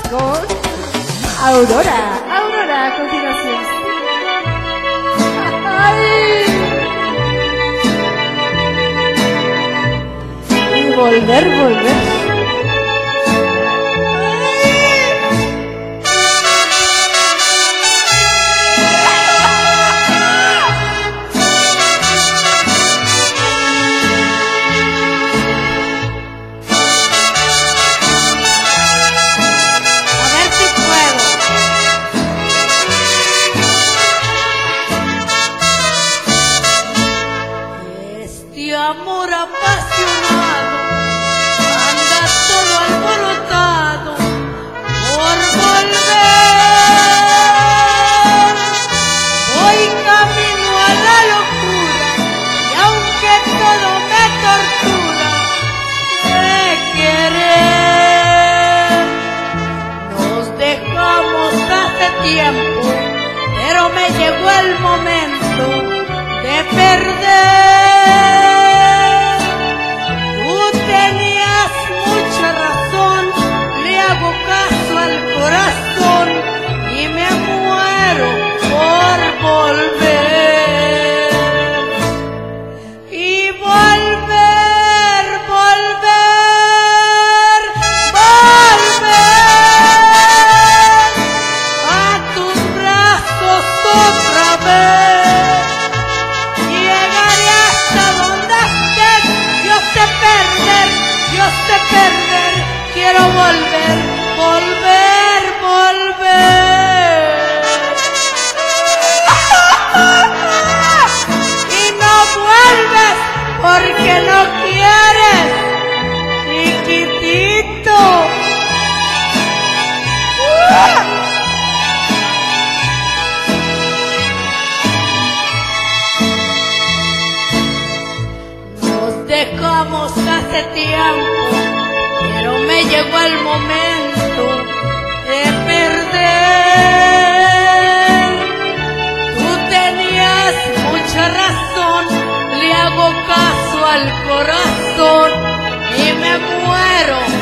con Aurora. Aurora a continuación. ¡Ay! Y volver. Amor apasionado anda todo alborotado por volver. Voy camino a la locura y aunque todo me tortura de querer, nos dejamos hace tiempo, pero me llegó el momento de perder. Corazón y me muero por volver y volver a tus brazos otra vez. Llegaré hasta donde estés, yo sé perder, quiero volver. Y no vuelves porque no quieres, chiquitito. Nos dejamos hace tiempo, pero me llegó el momento de perder. Tú tenías mucha razón, le hago caso al corazón y me muero